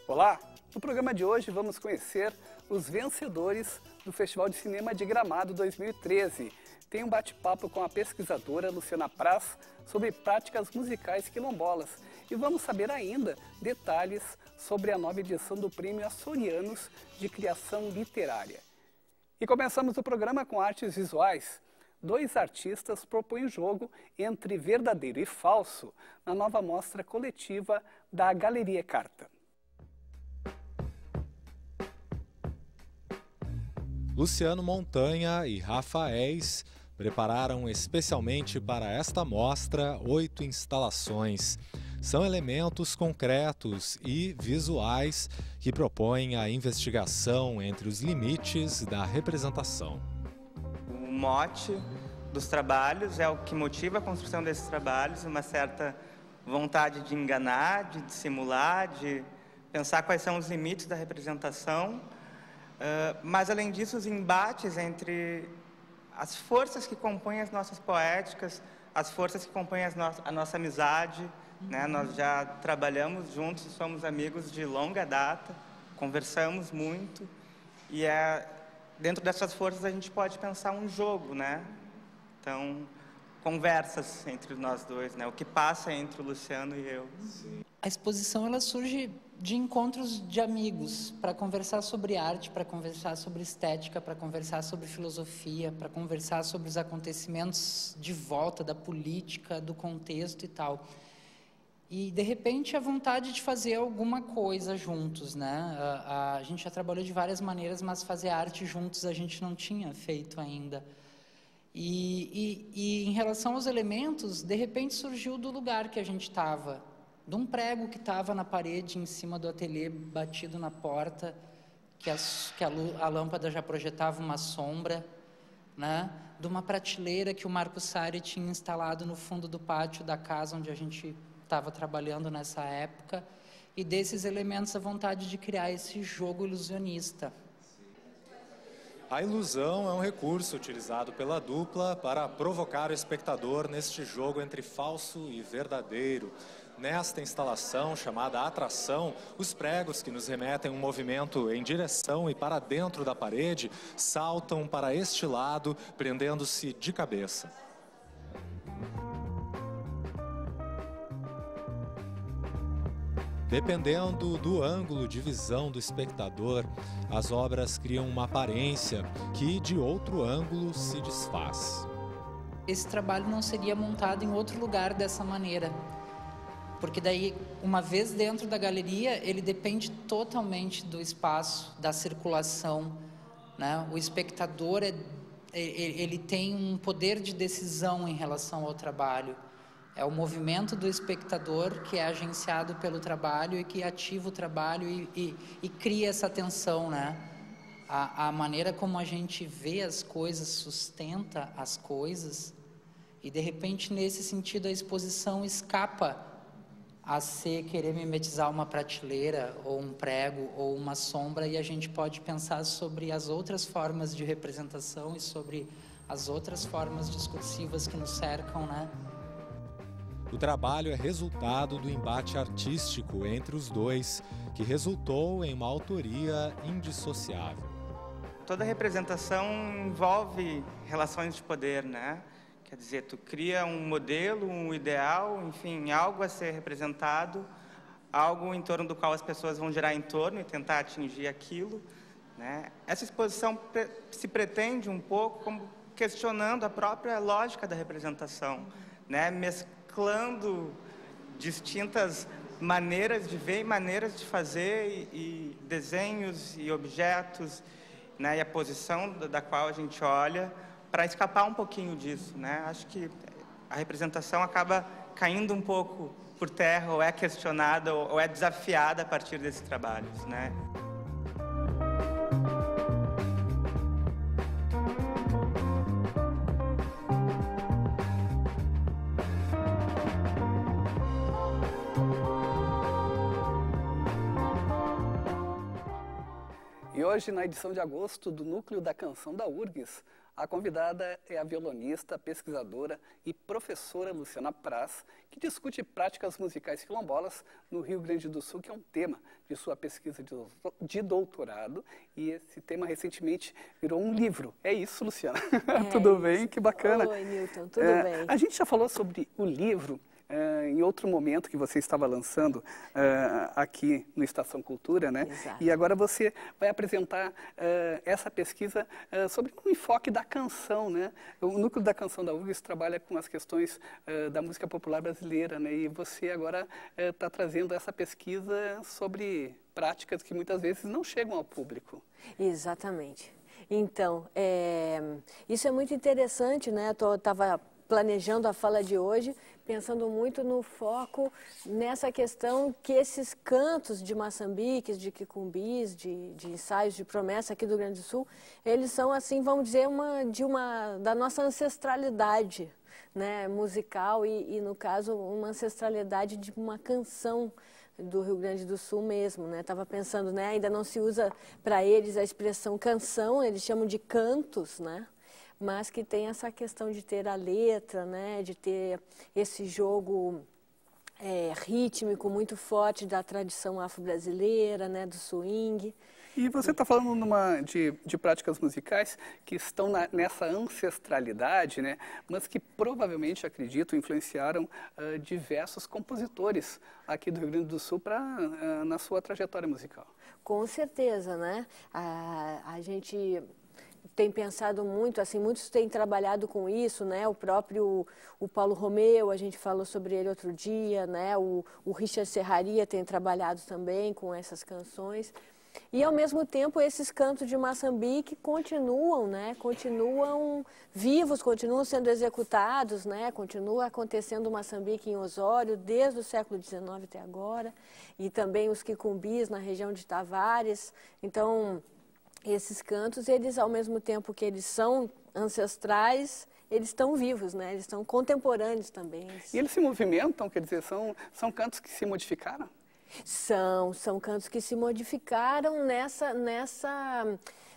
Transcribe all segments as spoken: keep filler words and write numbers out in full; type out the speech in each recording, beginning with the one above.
Olá! No programa de hoje vamos conhecer os vencedores do Festival de Cinema de Gramado dois mil e treze. Tem um bate-papo com a pesquisadora Luciana Praz sobre práticas musicais quilombolas. E vamos saber ainda detalhes sobre a nova edição do Prêmio Açorianos de Criação Literária. E começamos o programa com artes visuais. Dois artistas propõem jogo entre verdadeiro e falso na nova mostra coletiva da Galeria Carta. Luciano Montanha e Rafaéis prepararam especialmente para esta mostra oito instalações. São elementos concretos e visuais que propõem a investigação entre os limites da representação. O mote dos trabalhos é o que motiva a construção desses trabalhos, uma certa vontade de enganar, de dissimular, de pensar quais são os limites da representação. Uh, mas, além disso, os embates entre as forças que compõem as nossas poéticas, as forças que compõem as no a nossa amizade, uhum. né? Nós já trabalhamos juntos, somos amigos de longa data, conversamos muito, e é, dentro dessas forças a gente pode pensar um jogo, né? Então, conversas entre nós dois, né? O que passa entre o Luciano e eu. Sim. A exposição ela surge de encontros de amigos para conversar sobre arte, para conversar sobre estética, para conversar sobre filosofia, para conversar sobre os acontecimentos de volta da política, do contexto e tal. E, de repente, a vontade de fazer alguma coisa juntos, né? A, a, a gente já trabalhou de várias maneiras, mas fazer arte juntos a gente não tinha feito ainda. E, e, e em relação aos elementos, de repente surgiu do lugar que a gente estava, de um prego que estava na parede em cima do ateliê, batido na porta, que, as, que a, a lâmpada já projetava uma sombra, né? De uma prateleira que o Marco Sari tinha instalado no fundo do pátio da casa onde a gente estava trabalhando nessa época, e desses elementos a vontade de criar esse jogo ilusionista. A ilusão é um recurso utilizado pela dupla para provocar o espectador neste jogo entre falso e verdadeiro. Nesta instalação, chamada Atração, os pregos que nos remetem um movimento em direção e para dentro da parede saltam para este lado, prendendo-se de cabeça. Dependendo do ângulo de visão do espectador, as obras criam uma aparência que, de outro ângulo, se desfaz. Esse trabalho não seria montado em outro lugar dessa maneira, porque daí, uma vez dentro da galeria, ele depende totalmente do espaço, da circulação, né? O espectador, é, ele tem um poder de decisão em relação ao trabalho. É o movimento do espectador que é agenciado pelo trabalho e que ativa o trabalho e, e, e cria essa tensão, né? A, a maneira como a gente vê as coisas, sustenta as coisas, e de repente, nesse sentido, a exposição escapa a ser querer mimetizar uma prateleira, ou um prego, ou uma sombra, e a gente pode pensar sobre as outras formas de representação e sobre as outras formas discursivas que nos cercam, né? O trabalho é resultado do embate artístico entre os dois, que resultou em uma autoria indissociável. Toda representação envolve relações de poder, né? Quer dizer, tu cria um modelo, um ideal, enfim, algo a ser representado, algo em torno do qual as pessoas vão girar em torno e tentar atingir aquilo, né? Essa exposição pre- se pretende um pouco como questionando a própria lógica da representação, né? Mesclando distintas maneiras de ver e maneiras de fazer, e, e desenhos e objetos, né? E a posição da, da qual a gente olha, para escapar um pouquinho disso, né? Acho que a representação acaba caindo um pouco por terra, ou é questionada, ou, ou é desafiada a partir desses trabalhos, né? E hoje, na edição de agosto do Núcleo da Canção da U R G S, A convidada é a violonista, pesquisadora e professora Luciana Praz, que discute práticas musicais quilombolas no Rio Grande do Sul, que é um tema de sua pesquisa de doutorado. E esse tema recentemente virou um livro. É isso, Luciana? É tudo isso. Bem? Que bacana. Oi, Newton, tudo é, bem. A gente já falou sobre o livro Uh, em outro momento que você estava lançando uh, aqui no Estação Cultura, né? Exato. E agora você vai apresentar uh, essa pesquisa uh, sobre o enfoque da canção, né? O núcleo da canção da U F S trabalha com as questões uh, da música popular brasileira, né? E você agora está uh, trazendo essa pesquisa sobre práticas que muitas vezes não chegam ao público. Exatamente. Então, é, isso é muito interessante, né? Eu estava planejando a fala de hoje, pensando muito no foco nessa questão que esses cantos de maçambiques, de quicumbis, de, de ensaios de promessa aqui do Rio Grande do Sul, eles são, assim, vamos dizer, uma, de uma, da nossa ancestralidade, né, musical e, e, no caso, uma ancestralidade de uma canção do Rio Grande do Sul mesmo, né? Estava pensando, né, ainda não se usa para eles a expressão canção, eles chamam de cantos, né? Mas que tem essa questão de ter a letra, né, de ter esse jogo é, rítmico muito forte da tradição afro-brasileira, né, do swing. E você está falando numa, de, de práticas musicais que estão na, nessa ancestralidade, né, mas que provavelmente, acredito, influenciaram uh, diversos compositores aqui do Rio Grande do Sul pra, uh, na sua trajetória musical. Com certeza, né? A, a gente tem pensado muito, assim, muitos têm trabalhado com isso, né? O próprio o Paulo Romeu, a gente falou sobre ele outro dia, né? O, o Richard Serraria tem trabalhado também com essas canções. E, ao mesmo tempo, esses cantos de Moçambique continuam, né? Continuam vivos, continuam sendo executados, né? Continua acontecendo Moçambique em Osório desde o século dezenove até agora. E também os quicumbis na região de Tavares. Então, esses cantos, eles, ao mesmo tempo que eles são ancestrais, eles estão vivos, né? Eles estão contemporâneos também. E eles se movimentam, quer dizer, são, são cantos que se modificaram? São, são cantos que se modificaram nessa, nessa,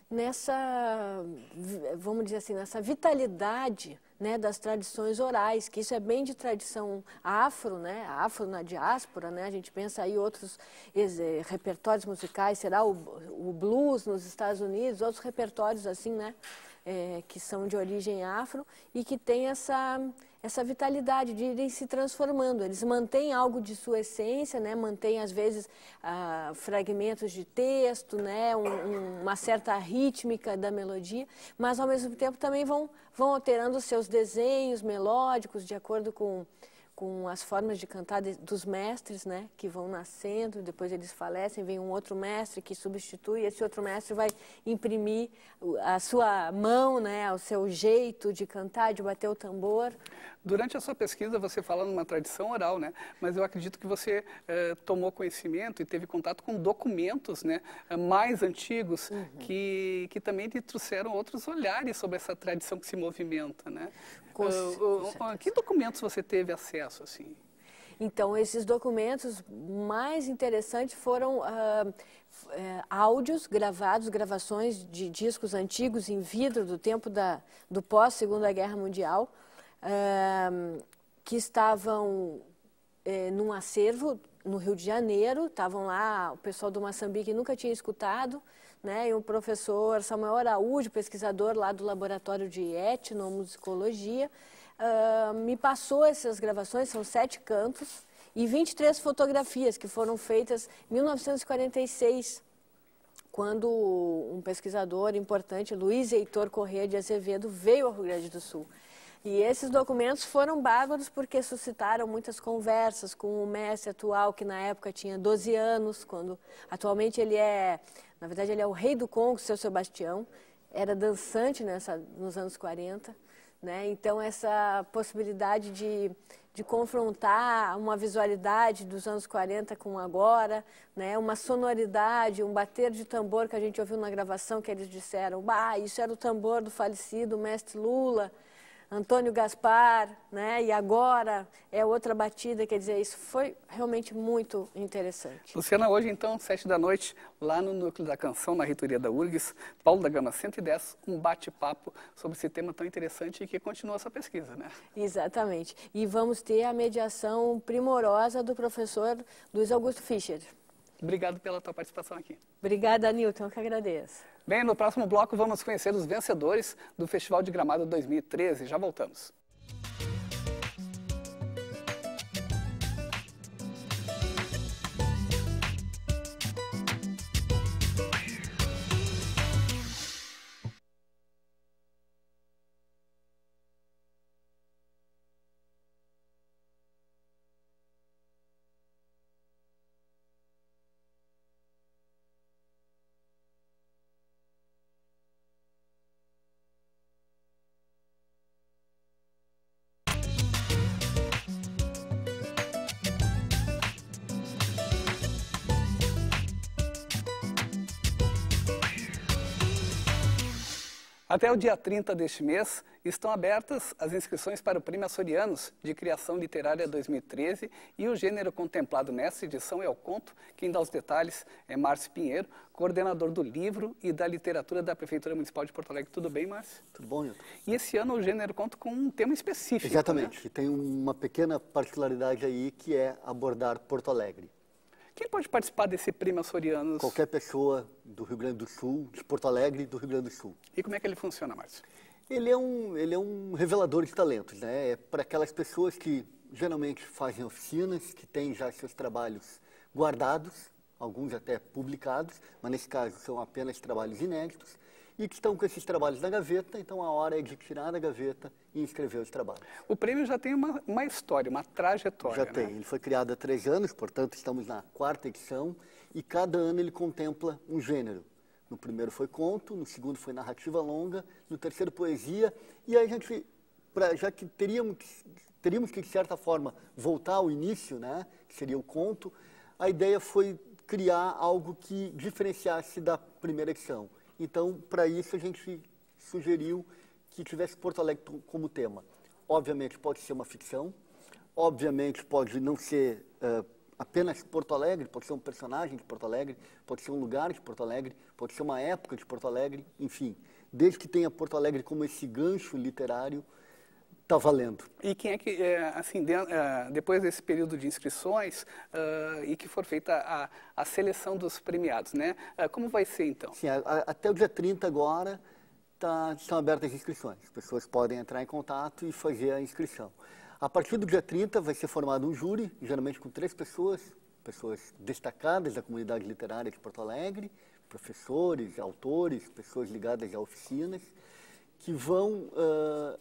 nessa, vamos dizer assim, nessa vitalidade, né, das tradições orais, que isso é bem de tradição afro, né, afro na diáspora, né, a gente pensa aí outros eh, repertórios musicais, será o, o blues nos Estados Unidos, outros repertórios assim, né, eh, que são de origem afro e que tem essa, essa vitalidade de irem se transformando. Eles mantêm algo de sua essência, né, mantêm às vezes ah, fragmentos de texto, né, um, um, uma certa rítmica da melodia, mas ao mesmo tempo também vão vão alterando os seus desenhos melódicos de acordo com, com as formas de cantar de, dos mestres, né, que vão nascendo, depois eles falecem, vem um outro mestre que substitui, esse outro mestre vai imprimir a sua mão, né, o seu jeito de cantar, de bater o tambor. Durante a sua pesquisa, você fala numa tradição oral, né? Mas eu acredito que você eh, tomou conhecimento e teve contato com documentos, né, mais antigos, uhum. que, que também lhe trouxeram outros olhares sobre essa tradição que se movimenta, né? Com, uh, com uh, que documentos você teve acesso, assim? Então, esses documentos mais interessantes foram uh, áudios gravados, gravações de discos antigos em vidro do tempo da, do pós-Segunda Guerra Mundial, Uh, que estavam eh, num acervo no Rio de Janeiro, estavam lá, o pessoal do Moçambique nunca tinha escutado, né, e o professor Samuel Araújo, pesquisador lá do Laboratório de Etnomusicologia, uh, me passou essas gravações, são sete cantos, e vinte e três fotografias que foram feitas em mil novecentos e quarenta e seis, quando um pesquisador importante, Luiz Heitor Corrêa de Azevedo, veio ao Rio Grande do Sul. E esses documentos foram bárbaros porque suscitaram muitas conversas com o mestre atual, que na época tinha doze anos, quando atualmente ele é, na verdade ele é o rei do Congo, seu Sebastião, era dançante nessa, nos anos quarenta, né? Então essa possibilidade de, de confrontar uma visualidade dos anos quarenta com agora, né? Uma sonoridade, um bater de tambor que a gente ouviu na gravação, que eles disseram, bah, isso era o tambor do falecido mestre Lula, Antônio Gaspar, né? E agora é outra batida, quer dizer, isso foi realmente muito interessante. Luciana, hoje então, sete da noite, lá no Núcleo da Canção, na reitoria da U R G S, Paulo da Gama cento e dez, um bate-papo sobre esse tema tão interessante e que continua essa pesquisa, né? Exatamente. E vamos ter a mediação primorosa do professor Luiz Augusto Fischer. Obrigado pela tua participação aqui. Obrigada, Nilton, eu que agradeço. Bem, no próximo bloco vamos conhecer os vencedores do Festival de Gramado dois mil e treze. Já voltamos. Até o dia trinta deste mês, estão abertas as inscrições para o Prêmio Açorianos de Criação Literária dois mil e treze e o gênero contemplado nessa edição é o conto. Quem dá os detalhes é Márcio Pinheiro, coordenador do livro e da literatura da Prefeitura Municipal de Porto Alegre. Tudo bem, Márcio? Tudo bom, Nilton? E esse ano o gênero conta com um tema específico. Exatamente. Né? Tem uma pequena particularidade aí que é abordar Porto Alegre. Quem pode participar desse Prêmio Açorianos? Qualquer pessoa do Rio Grande do Sul, de Porto Alegre e do Rio Grande do Sul. E como é que ele funciona, Márcio? Ele é um, ele é um revelador de talentos, né? É para aquelas pessoas que geralmente fazem oficinas, que têm já seus trabalhos guardados, alguns até publicados, mas nesse caso são apenas trabalhos inéditos, e que estão com esses trabalhos na gaveta, então a hora é de tirar da gaveta e inscrever os trabalhos. O prêmio já tem uma, uma história, uma trajetória, Já né? tem. Ele foi criado há três anos, portanto estamos na quarta edição, e cada ano ele contempla um gênero. No primeiro foi conto, no segundo foi narrativa longa, no terceiro poesia, e aí a gente, pra, já que teríamos, teríamos que, de certa forma, voltar ao início, né, que seria o conto, a ideia foi criar algo que diferenciasse da primeira edição. Então, para isso, a gente sugeriu que tivesse Porto Alegre como tema. Obviamente, pode ser uma ficção, obviamente, pode não ser uh, apenas Porto Alegre, pode ser um personagem de Porto Alegre, pode ser um lugar de Porto Alegre, pode ser uma época de Porto Alegre, enfim. Desde que tenha Porto Alegre como esse gancho literário, está valendo. E quem é que, é, assim, de, é, depois desse período de inscrições uh, e que for feita a, a seleção dos premiados, né? Uh, como vai ser, então? Sim, a, a, até o dia trinta agora tá, estão abertas as inscrições. As pessoas podem entrar em contato e fazer a inscrição. A partir do dia trinta vai ser formado um júri, geralmente com três pessoas, pessoas destacadas da comunidade literária de Porto Alegre, professores, autores, pessoas ligadas a oficinas, que vão uh,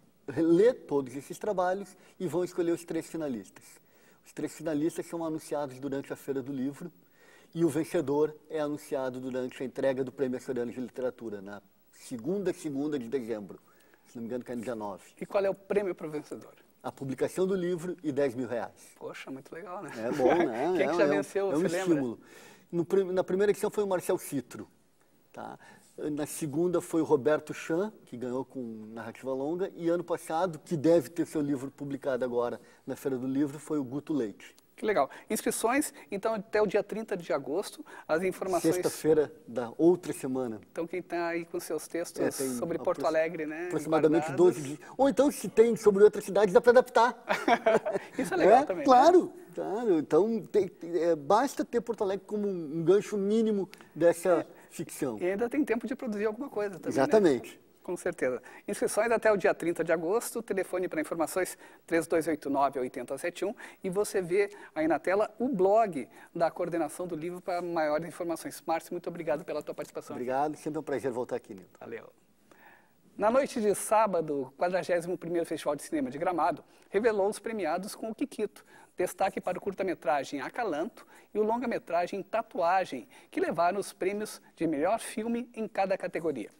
ler todos esses trabalhos e vão escolher os três finalistas. Os três finalistas são anunciados durante a Feira do Livro e o vencedor é anunciado durante a entrega do Prêmio Açoriano de Literatura, na segunda segunda de dezembro, se não me engano que é no dia nove. E qual é o prêmio para o vencedor? A publicação do livro e dez mil reais. Poxa, muito legal, né? É bom, né? Quem é que já é, venceu, é um você estímulo. lembra? No, na primeira edição foi o Marcel Citro. Tá? Na segunda foi o Roberto Chan, que ganhou com narrativa longa. E ano passado, que deve ter seu livro publicado agora na Feira do Livro, foi o Guto Leite. Que legal. Inscrições, então, até o dia trinta de agosto, as informações... Sexta-feira da outra semana. Então, quem está aí com seus textos É, sobre Porto Alegre, né? Aproximadamente guardados. doze dias. Ou então, se tem sobre outras cidades, dá para adaptar. Isso é legal é, também. Claro, né? claro. Então, tem, é, basta ter Porto Alegre como um, um gancho mínimo dessa é. ficção. E ainda tem tempo de produzir alguma coisa também, Exatamente. Né? Com certeza. Inscrições até o dia trinta de agosto, telefone para informações três dois oito nove, oito zero sete um e você vê aí na tela o blog da coordenação do livro para maiores informações. Márcio, muito obrigado pela tua participação. Obrigado, sempre é um prazer voltar aqui, Nilton. Valeu. Na noite de sábado, o quadragésimo primeiro Festival de Cinema de Gramado revelou os premiados com o Kikito. Destaque para o curta-metragem Acalanto e o longa-metragem Tatuagem, que levaram os prêmios de melhor filme em cada categoria.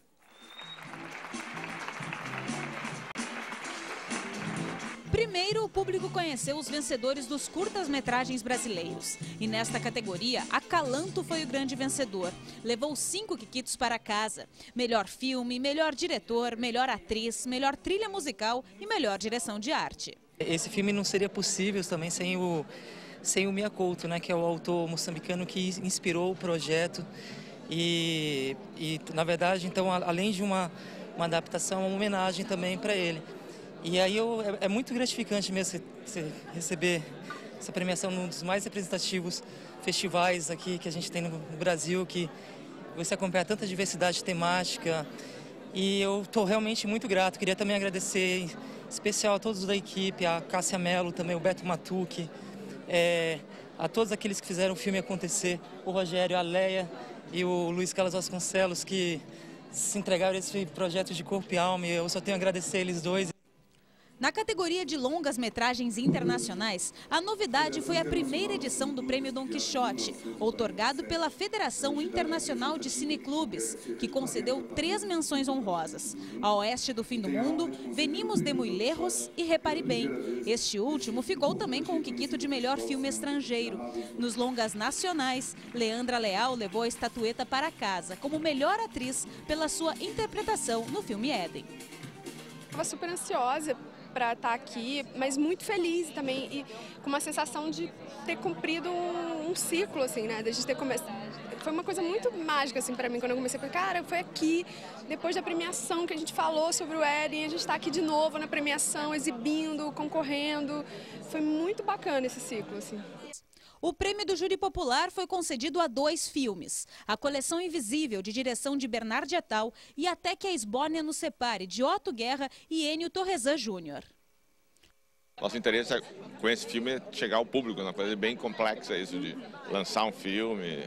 Primeiro, o público conheceu os vencedores dos curtas-metragens brasileiros. E nesta categoria, Acalanto foi o grande vencedor. Levou cinco quiquitos para casa. Melhor filme, melhor diretor, melhor atriz, melhor trilha musical e melhor direção de arte. Esse filme não seria possível também sem o, sem o Mia Couto, né, que é o autor moçambicano que inspirou o projeto. E, e na verdade, então, além de uma, uma adaptação, uma homenagem também para ele. E aí eu, é, é muito gratificante mesmo você receber essa premiação num dos mais representativos festivais aqui que a gente tem no Brasil, que você acompanha tanta diversidade temática. E eu estou realmente muito grato. Queria também agradecer, em especial a todos da equipe, a Cássia Mello, também o Beto Matucci, é, a todos aqueles que fizeram o filme acontecer, o Rogério, a Leia e o Luiz Carlos Vasconcelos, que se entregaram a esse projeto de corpo e alma. E eu só tenho a agradecer eles dois. Na categoria de longas-metragens internacionais, a novidade foi a primeira edição do Prêmio Dom Quixote, outorgado pela Federação Internacional de Cineclubes, que concedeu três menções honrosas: A Oeste do Fim do Mundo, Venimos de Muy Lejos e Repare Bem. Este último ficou também com o quiquito de melhor filme estrangeiro. Nos longas nacionais, Leandra Leal levou a estatueta para casa como melhor atriz pela sua interpretação no filme Éden. Estava super ansiosa para estar aqui, mas muito feliz também e com uma sensação de ter cumprido um, um ciclo, assim, né? De ter começado. Foi uma coisa muito mágica, assim, para mim, quando eu comecei a pensar, cara, foi aqui, depois da premiação que a gente falou sobre o Éden, a gente está aqui de novo na premiação, exibindo, concorrendo. Foi muito bacana esse ciclo, assim. O prêmio do Júri Popular foi concedido a dois filmes: A Coleção Invisível, de direção de Bernard Attal, e Até que a Esbórnia nos Separe, de Otto Guerra e Ennio Torresan Júnior Nosso interesse com esse filme é chegar ao público, uma coisa bem complexa isso de lançar um filme.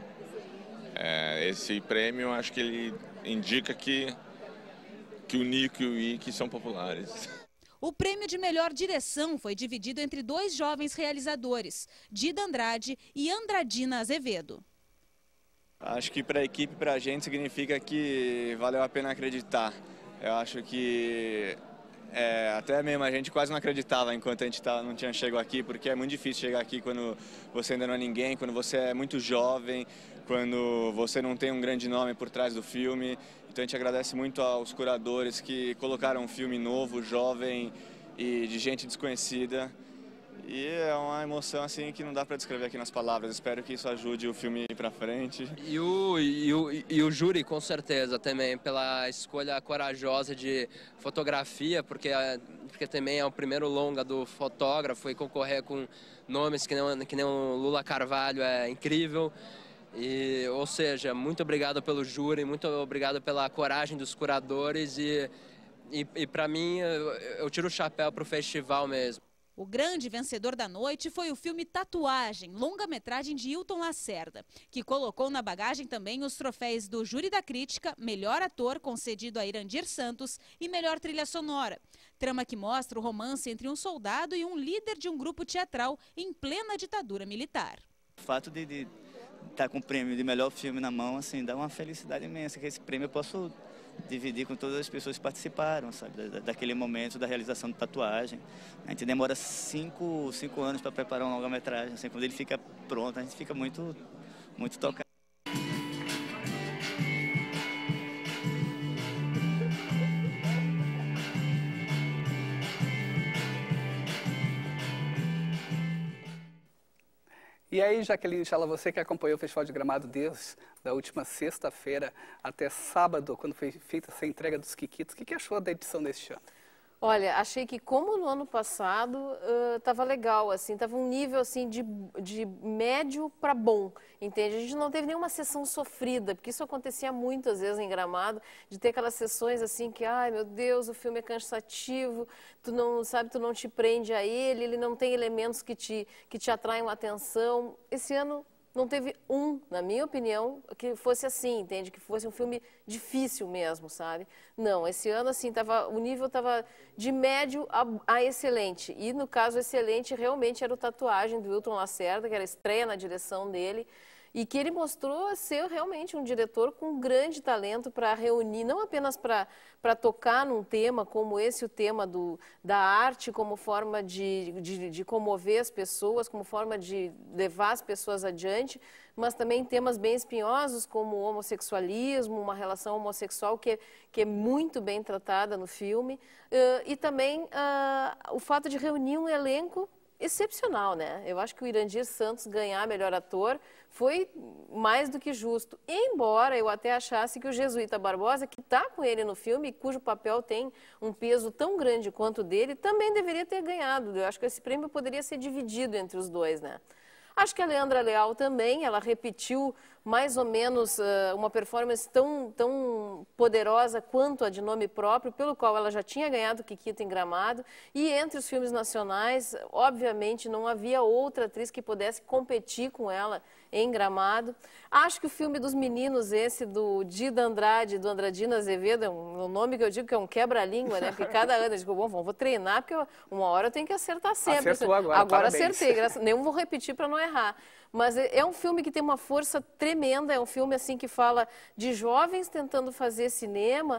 É, esse prêmio, acho que ele indica que, que o Nico e o Ike são populares. O prêmio de melhor direção foi dividido entre dois jovens realizadores, Dida Andrade e Andradina Azevedo. Acho que para a equipe, para a gente, significa que valeu a pena acreditar. Eu acho que é, até mesmo a gente quase não acreditava enquanto a gente tá, não tinha chegado aqui, porque é muito difícil chegar aqui quando você ainda não é ninguém, quando você é muito jovem, quando você não tem um grande nome por trás do filme. Então a gente agradece muito aos curadores que colocaram um filme novo, jovem e de gente desconhecida. E é uma emoção assim que não dá para descrever aqui nas palavras. Espero que isso ajude o filme a ir para frente. E o, e, o, e o júri, com certeza, também, pela escolha corajosa de fotografia, porque, porque também é o primeiro longa do fotógrafo e concorrer com nomes que nem, que nem o Lula Carvalho é incrível. E, ou seja, muito obrigado pelo júri, muito obrigado pela coragem dos curadores e, e, e para mim, eu, eu tiro o chapéu para o festival mesmo. O grande vencedor da noite foi o filme Tatuagem, longa-metragem de Hilton Lacerda, que colocou na bagagem também os troféus do Júri da Crítica, Melhor Ator, concedido a Irandir Santos, e Melhor Trilha Sonora. Trama que mostra o romance entre um soldado e um líder de um grupo teatral em plena ditadura militar. O fato de... de... estar com o prêmio de melhor filme na mão, assim, dá uma felicidade imensa, que esse prêmio eu posso dividir com todas as pessoas que participaram, sabe, da, daquele momento da realização de Tatuagem. A gente demora cinco, cinco anos para preparar uma longa-metragem, assim, quando ele fica pronto, a gente fica muito, muito tocado. E aí, Jaqueline Chala, você que acompanhou o Festival de Gramado desde a última sexta-feira até sábado, quando foi feita essa entrega dos quiquitos, o que, que achou da edição deste ano? Olha, achei que como no ano passado estava uh, legal, assim, estava um nível assim de, de médio para bom, entende? A gente não teve nenhuma sessão sofrida, porque isso acontecia muitas vezes em Gramado, de ter aquelas sessões assim que, ai meu Deus, o filme é cansativo, tu não sabe, tu não te prende a ele, ele não tem elementos que te, que te atraem a atenção. Esse ano não teve um, na minha opinião, que fosse assim, entende? Que fosse um filme difícil mesmo, sabe? Não, esse ano, assim, tava, o nível estava de médio a, a excelente. E, no caso, excelente realmente era o Tatuagem, do Hilton Lacerda, que era a estreia na direção dele. e que ele mostrou ser realmente um diretor com grande talento para reunir, não apenas para para tocar num tema como esse, o tema do, da arte como forma de, de, de comover as pessoas, como forma de levar as pessoas adiante, mas também temas bem espinhosos como o homossexualismo, uma relação homossexual que é, que é muito bem tratada no filme, uh, e também uh, o fato de reunir um elenco excepcional, né? Eu acho que o Irandir Santos ganhar melhor ator foi mais do que justo. Embora eu até achasse que o Jesuíta Barbosa, que está com ele no filme, cujo papel tem um peso tão grande quanto o dele, também deveria ter ganhado. Eu acho que esse prêmio poderia ser dividido entre os dois, né? Acho que a Leandra Leal também, ela repetiu mais ou menos uh, uma performance tão, tão poderosa quanto a de Nome Próprio, pelo qual ela já tinha ganhado o Kikita em Gramado. E entre os filmes nacionais, obviamente, não havia outra atriz que pudesse competir com ela em Gramado. Acho que o filme dos meninos, esse do Dida Andrade, do Andradina Azevedo, é um, um nome que eu digo que é um quebra-língua, né? Porque cada ano eu digo, bom, vou treinar, porque eu, uma hora eu tenho que acertar sempre. Acertou agora, agora parabéns. acertei, graças, nem vou repetir para não errar. Mas é um filme que tem uma força tremenda, é um filme assim que fala de jovens tentando fazer cinema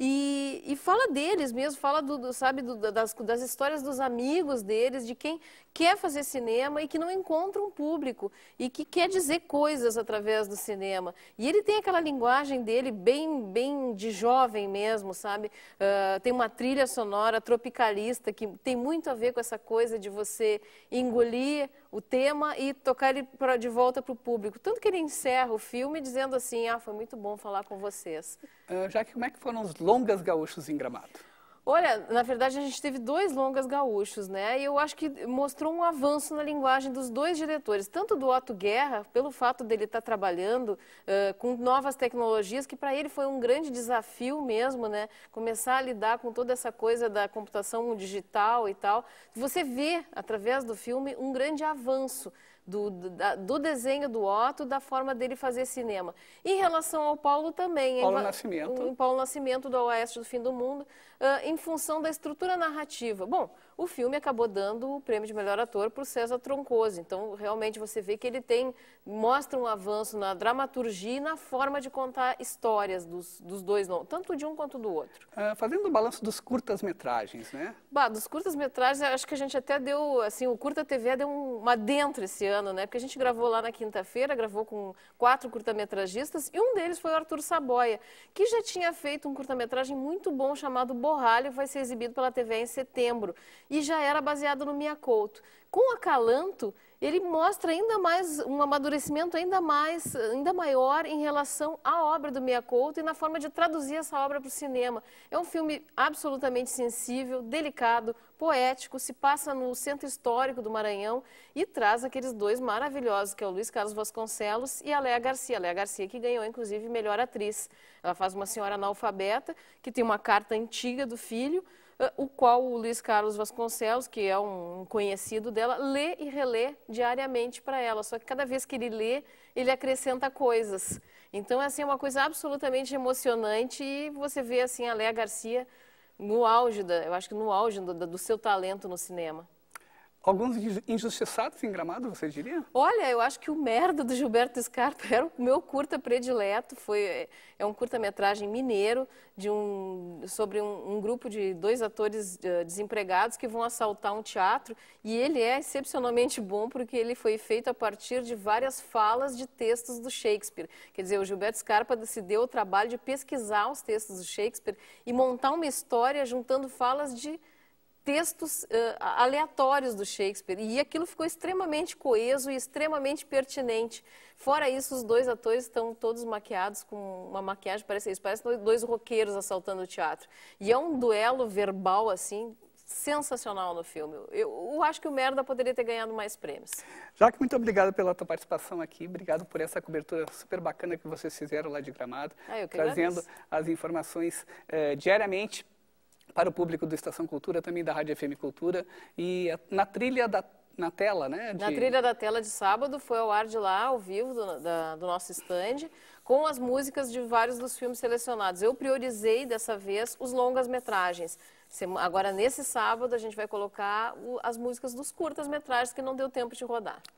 e, e fala deles mesmo, fala do, do, sabe, do, das, das histórias dos amigos deles, de quem quer fazer cinema e que não encontra um público e que quer dizer coisas através do cinema. E ele tem aquela linguagem dele bem, bem de jovem mesmo, sabe? Uh, tem uma trilha sonora tropicalista que tem muito a ver com essa coisa de você engolir o tema e tocar ele pra, de volta para o público. Tanto que ele encerra o filme dizendo assim, ah, foi muito bom falar com vocês. Uh, Jaque, como é que foram os longas gaúchos em Gramado? Olha, na verdade a gente teve dois longas gaúchos, né? E eu acho que mostrou um avanço na linguagem dos dois diretores, tanto do Otto Guerra, pelo fato dele estar trabalhando uh, com novas tecnologias, que para ele foi um grande desafio mesmo, né? Começar a lidar com toda essa coisa da computação digital e tal. Você vê, através do filme, um grande avanço Do, do, do desenho do Otto, da forma dele fazer cinema. Em relação ao Paulo também. Paulo em, Nascimento. Em Paulo Nascimento, do Oeste do Fim do Mundo, uh, em função da estrutura narrativa. Bom, o filme acabou dando o prêmio de melhor ator para o César Troncoso. Então, realmente, você vê que ele tem, mostra um avanço na dramaturgia e na forma de contar histórias dos, dos dois, não, tanto de um quanto do outro. Uh, fazendo o balanço dos curtas-metragens, né? Bah, dos curtas-metragens, acho que a gente até deu, assim, o Curta T V deu um, uma dentro esse ano. Né? Porque a gente gravou lá na quinta-feira, gravou com quatro curta-metragistas e um deles foi o Arthur Saboia, que já tinha feito um curta-metragem muito bom chamado Borralho, vai ser exibido pela T V em setembro e já era baseado no Mia Couto. Com Acalanto, ele mostra ainda mais, um amadurecimento ainda mais, ainda maior em relação à obra do Mia Couto e na forma de traduzir essa obra para o cinema. É um filme absolutamente sensível, delicado, poético, se passa no centro histórico do Maranhão e traz aqueles dois maravilhosos, que é o Luiz Carlos Vasconcelos e a Léa Garcia. A Léa Garcia que ganhou, inclusive, melhor atriz. Ela faz uma senhora analfabeta, que tem uma carta antiga do filho, o qual o Luiz Carlos Vasconcelos, que é um conhecido dela, lê e relê diariamente para ela. Só que cada vez que ele lê, ele acrescenta coisas. Então, assim, é uma coisa absolutamente emocionante e você vê, assim, a Léa Garcia no auge, da, eu acho que no auge do, do seu talento no cinema. Alguns injustiçados em Gramado, você diria? Olha, eu acho que o Merda, do Gilberto Scarpa, era o meu curta predileto. Foi, é um curta-metragem mineiro de um, sobre um, um grupo de dois atores uh, desempregados que vão assaltar um teatro. E ele é excepcionalmente bom porque ele foi feito a partir de várias falas de textos do Shakespeare. Quer dizer, o Gilberto Scarpa se deu o trabalho de pesquisar os textos do Shakespeare e montar uma história juntando falas de textos uh, aleatórios do Shakespeare, e aquilo ficou extremamente coeso e extremamente pertinente. Fora isso, os dois atores estão todos maquiados com uma maquiagem, parece isso, parece dois roqueiros assaltando o teatro. E é um duelo verbal, assim, sensacional no filme. Eu, eu acho que o Merda poderia ter ganhado mais prêmios. Jaque, muito obrigado pela tua participação aqui, obrigado por essa cobertura super bacana que vocês fizeram lá de Gramado, ah, eu que trazendo agradeço. as informações eh, diariamente para o público do Estação Cultura, também da Rádio F M Cultura, e na trilha da na tela, né? De... Na trilha da tela de sábado, foi ao ar de lá, ao vivo, do, da, do nosso stand, com as músicas de vários dos filmes selecionados. Eu priorizei, dessa vez, os longas-metragens. Agora, nesse sábado, a gente vai colocar o, as músicas dos curtas-metragens que não deu tempo de rodar.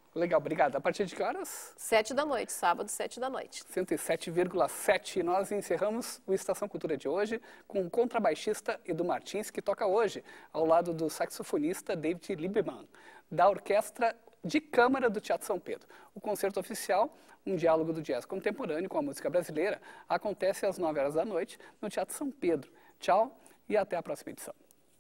Legal, obrigado. A partir de que horas? Sete da noite, sábado, sete da noite. cento e sete vírgula sete. E nós encerramos o Estação Cultura de hoje com o contrabaixista Edu Martins, que toca hoje, ao lado do saxofonista David Lieberman, da Orquestra de Câmara do Teatro São Pedro. O concerto oficial, um diálogo do jazz contemporâneo com a música brasileira, acontece às nove horas da noite no Teatro São Pedro. Tchau e até a próxima edição.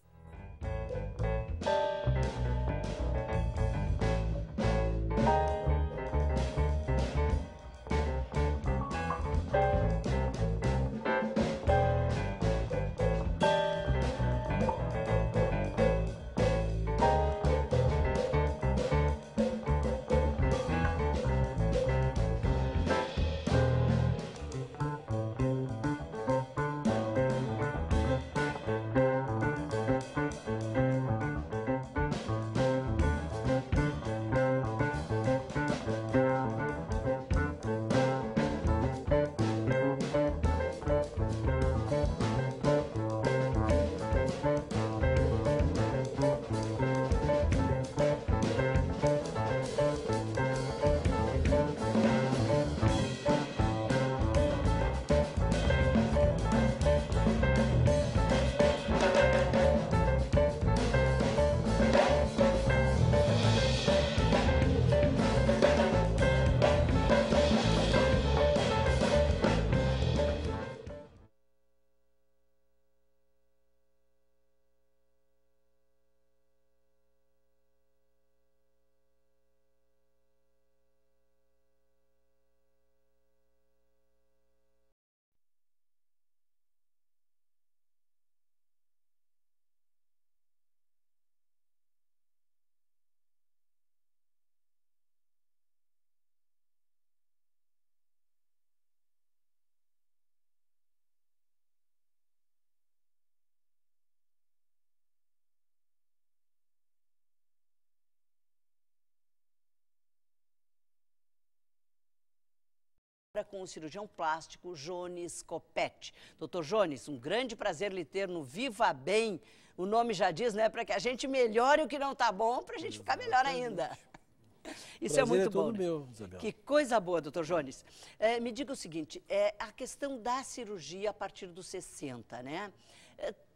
Com o cirurgião plástico Jones Copete. doutor Jones, um grande prazer lhe ter no Viva Bem. O nome já diz, né? Para que a gente melhore o que não está bom, para a gente ficar melhor ainda. Isso prazer é muito é todo bom. meu, Isabel. Que coisa boa, doutor Jones. É, me diga o seguinte, é, a questão da cirurgia a partir dos sessenta, né? É,